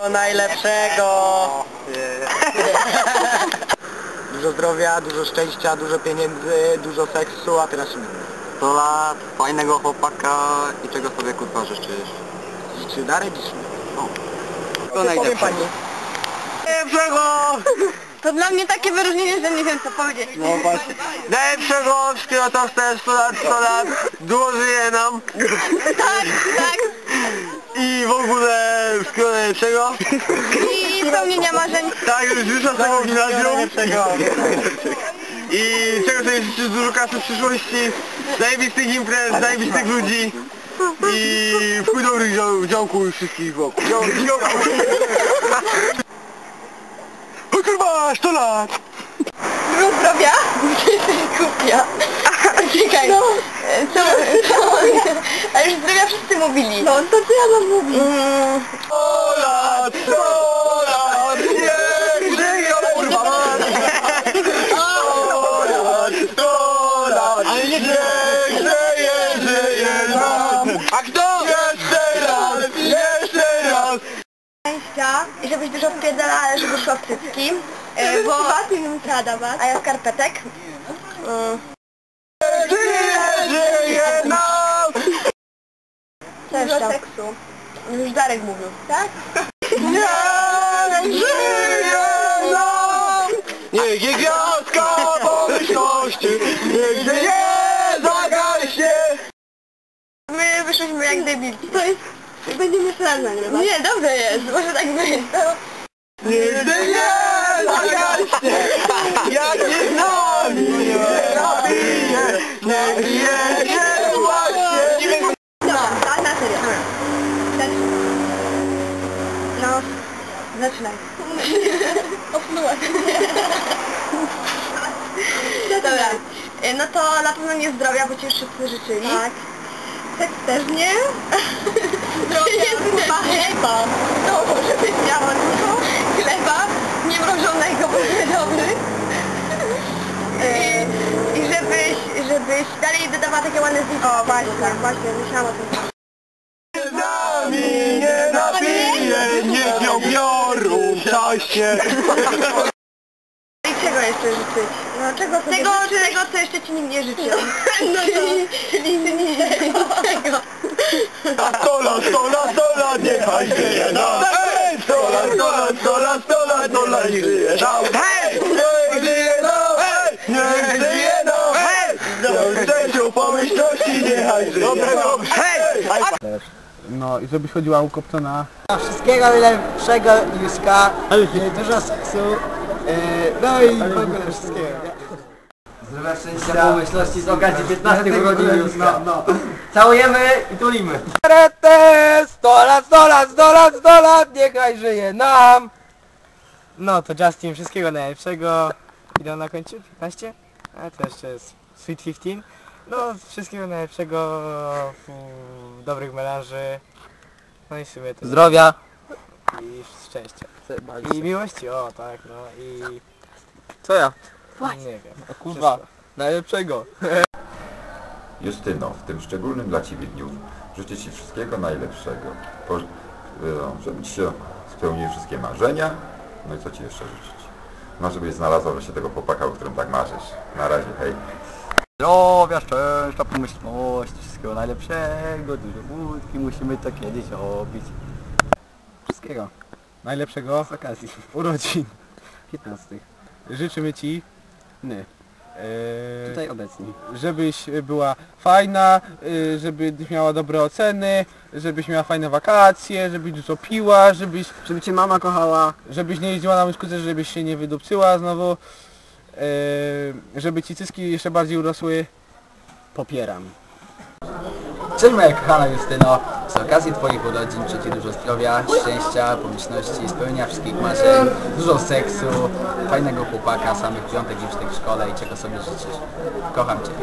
Najlepszego! Dużo zdrowia, dużo szczęścia, dużo pieniędzy, dużo seksu, a teraz 100 lat, fajnego chłopaka i czego sobie kurwa życzysz? Czy Darek dziś? To najlepsze. Najlepszego! To dla mnie takie wyróżnienie, że nie wiem co powiedzieć. No właśnie. Najlepszego, wszystkiego to chcę, 100 lat, dużo żyje nam. Tak, tak. I w ogóle wszystkiego najlepszego. I spełnienia marzeń. Tak, życzę tego gimnazjum. I czego sobie życzę, dużo kasy w przyszłości, zajebistych imprez, zajebistych ludzi. I w chuj dobrych działków i wszystkich wokół. O kurwa, 100 lat! Dużo zdrowia. Kupia. Czekaj. No. A już zdrowia wszyscy mówili. No to co ja mam mówić? 100 lat, 100 lat, niech żyje kurwa! 100 lat, niech żyje nam! A kto? Jeszcze raz! Szczęścia i żebyś dużo wpierdala, ale żeby szło w cycki. Bo... A ja skarpetek. Żyje nam! Dużo seksu. Już Darek mówił. Tak? Niech żyje nam! Niech je gwiazdka pomyślności, niech żyje zagaśnie! My wyszliśmy jak debilki. To jest... Będziemy jeszcze raz nagrywać. Nie, dobrze jest. Może tak być. Niech żyje zagaśnie! Jak się z nami nie napije, niech żyje właśnie! No, tak na serio. No, zaczynaj. Opluła. Dobra, no to na pewno nie zdrowia, bo ci już wszyscy życzyli. Tak. Seks też nie. Zdrowia, chleba. No, żebyś miała dużo chleba, niemrożonego, bo nie dobry. I żebyś dalej dodawała takie ładne zdjęcia. O, właśnie, myślałam o tym. Z nami nie napije, niech ją biorą w czasie. I czego jeszcze życzyć? No czego tego, co jeszcze ci nikt nie życzył. No, czyli niczego. A 100 lat, 100 lat, 100 lat, niechaj żyje nam. Hej! 100 lat, 100 lat, 100 lat, 100 lat, 100 lat, niech żyje nam. Hej! Niech żyje nam, hej! Niech żyje nam, hej! Do szczęściu pomyślności, niechaj żyje nam. Hej! No i żebyś chodziła ukopcona. Wszystkiego najlepszego, Juska, dużo seksu, no i w ogóle wszystkiego. Zdrowia, szczęścia, pomyślności z okazji 15 urodzin Juska. No. Całujemy i tulimy. 100 lat, 100 lat, 100 lat, 100 lat, niechaj żyje nam. No to Justin, wszystkiego najlepszego. Ile na końcu? 15? A to jeszcze jest Sweet 15. No wszystkiego najlepszego, dobrych melanży. No i w sumie to zdrowia i szczęścia. I miłości, o tak, no i... Co ja? Nie wiem. O kurwa, najlepszego. Justyno, w tym szczególnym dla Ciebie dniu życzę Ci wszystkiego najlepszego. Żeby Ci się spełniły wszystkie marzenia. No i co Ci jeszcze życzyć? No żebyś znalazła wreszcie tego chłopaka, o którym tak marzysz. Na razie, hej. Zdrowia, szczęścia, pomyślności, wszystkiego najlepszego, dużo wódki, musimy to kiedyś robić. Wszystkiego najlepszego Z okazji urodzin 15. życzymy Ci Tutaj obecni. żebyś była fajna, żebyś miała dobre oceny, żebyś miała fajne wakacje, żebyś dużo piła, Żeby Cię mama kochała. żebyś nie jeździła na łyżkuce, żebyś się nie wydupcyła znowu, żeby Ci cycki jeszcze bardziej urosły. Popieram. Cześć moja kochana Justyno, z okazji Twoich urodzin życzę Ci dużo zdrowia, szczęścia, pomyślności, spełnienia wszystkich marzeń, dużo seksu, fajnego chłopaka, samych piątek i w szkole i czego sobie życzysz. Kocham Cię.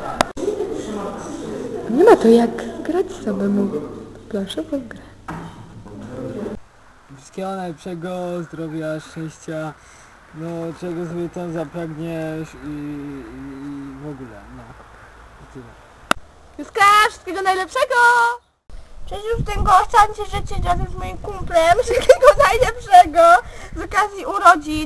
Nie ma to jak grać samemu. Proszę pograć. Wszystkiego najlepszego, zdrowia, szczęścia, no czego sobie tam zapragniesz i w ogóle, no. I tyle. Juska, wszystkiego najlepszego! Cześć Justynko, chciałam Ci życzyć razem z moim kumplem wszystkiego najlepszego z okazji urodzin.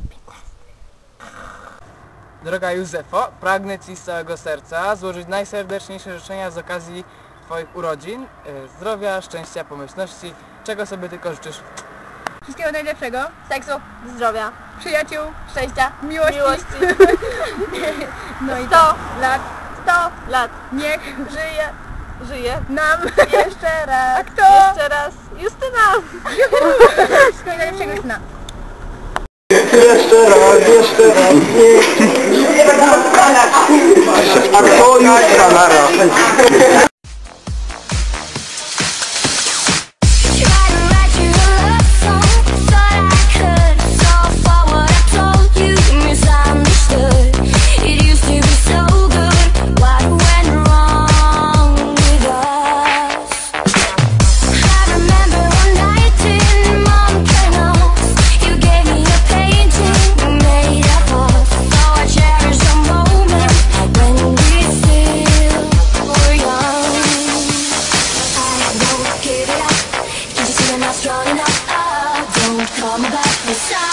Droga Józefo, pragnę Ci z całego serca złożyć najserdeczniejsze życzenia z okazji Twoich urodzin. Zdrowia, szczęścia, pomyślności, czego sobie tylko życzysz. Wszystkiego najlepszego, seksu, zdrowia, Przyjaciół, szczęścia, miłości. No i 100 lat. 100 lat. Niech Żyje. nam. Jeszcze raz. A kto? Jeszcze raz. Justyna. Wszystkiego najlepszego Justyna. Jeszcze raz, a kto już kanara? Strong enough, don't come back beside.